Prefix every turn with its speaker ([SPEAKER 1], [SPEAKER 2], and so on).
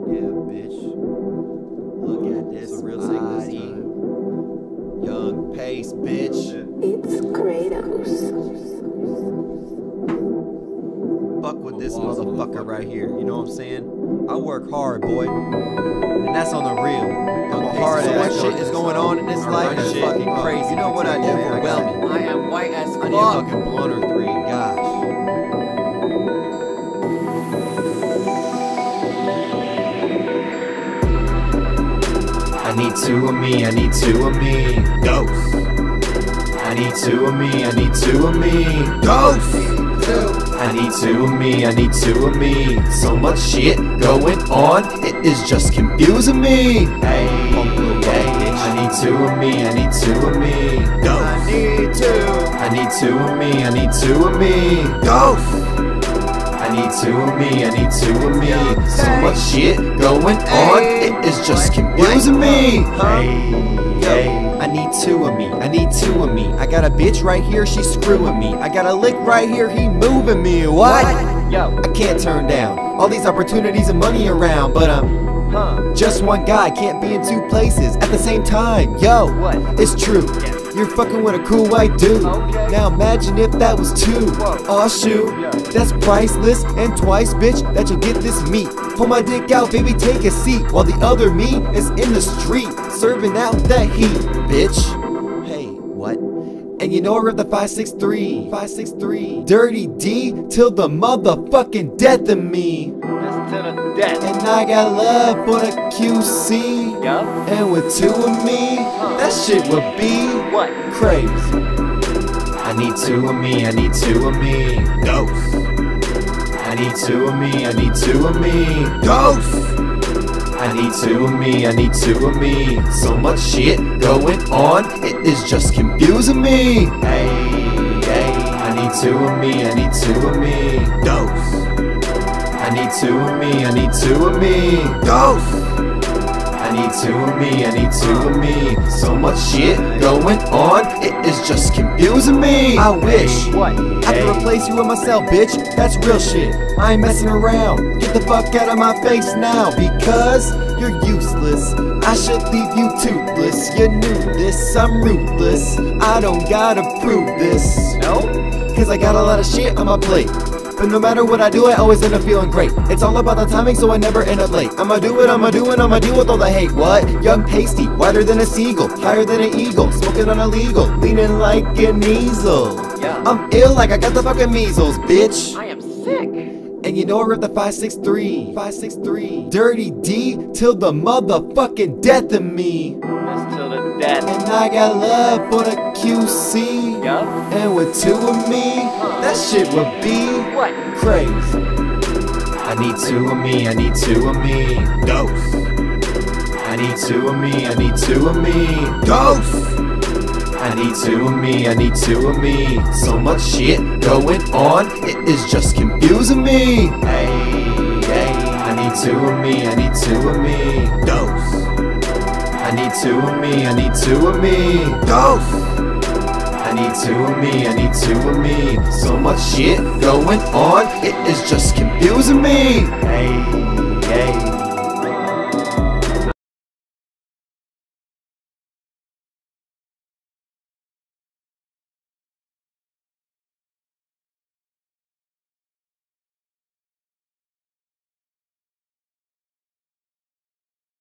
[SPEAKER 1] Yeah, bitch. Look at this real body. Young Pace, bitch.
[SPEAKER 2] It's Kratos.
[SPEAKER 1] Fuck with this motherfucker right here. You know what I'm saying? I work hard, boy. And that's on the real. I'm a hard ass. What shit is going on in this life is fucking crazy. You know what I do? Overwhelming.
[SPEAKER 3] I am white as fuck.
[SPEAKER 1] I need a fucking blunt or three. Gosh. I need two of me, I need two of me. Ghost. I need two of me, I need two of me. Ghost. I need two of me, I need two of me. So much shit going on, it is just confusing me. Hey, I need two of me, I need two of me. Ghost. I need two of me, I need two of me. Ghost. I need two of me, I need two of me. So much shit going on, it is just confusing me. I need two of me, I need two of me. I got a bitch right here, she's screwing me. I got a lick right here, he moving me. What? Yo, I can't turn down all these opportunities and money around, but I'm just one guy, can't be in two places at the same time. Yo, what? It's true. You're fucking with a cool white dude. Now imagine if that was two. Aw shoot, that's priceless. And twice, bitch, that you'll get this meat. Pull my dick out, baby, take a seat. While the other me is in the street, serving out that heat, bitch. Hey, what? And you know I rip the 563. 563. Dirty D till the motherfucking death of me.
[SPEAKER 3] That's to the death.
[SPEAKER 1] And I got love for the QC.
[SPEAKER 3] Yup.
[SPEAKER 1] And with two of me, that shit would be
[SPEAKER 3] What?
[SPEAKER 1] crazy. I need two of me, I need two of me. Ghost. I need two of me, I need two of me. Ghost. I need two of me, I need two of me. So much shit going on, it is just confusing me. Hey, I need two of me, I need two of me. Ghost. I need two of me, I need two of me. Ghost. I need two of me, I need two of me. So much shit going on, it is just confusing me. I wish I could replace you with myself, bitch. That's real shit. I ain't messing around. Get the fuck out of my face now, because you're useless. I should leave you toothless. You knew this, I'm ruthless. I don't gotta prove this.
[SPEAKER 3] No?
[SPEAKER 1] Cause I got a lot of shit on my plate. But no matter what I do, I always end up feeling great. It's all about the timing, so I never end up late. I'ma do it, I'ma do it, I'ma deal with all the hate. What? Young pasty, whiter than a seagull, higher than an eagle, smoking on illegal, leaning like an easel.
[SPEAKER 3] Yeah.
[SPEAKER 1] I'm ill like I got the fucking measles, bitch.
[SPEAKER 3] I am sick.
[SPEAKER 1] And you know I rip the 563. 563. Dirty D till the motherfucking death of me.
[SPEAKER 3] That's to the death.
[SPEAKER 1] And I got love for the QC.
[SPEAKER 3] Yup.
[SPEAKER 1] And with two of me, that shit would be
[SPEAKER 3] What?
[SPEAKER 1] crazy. I need two of me, I need two of me. Ghost. I need two of me, I need two of me. Ghost. I need two of me, I need two of me. So much shit going on, it is just confusing me. Hey, I need two of me, I need two of me. Ghost. I need two of me, I need two of me. Ghost. I need two of me, I need two of me. So much shit going on, it is just confusing me. Hey.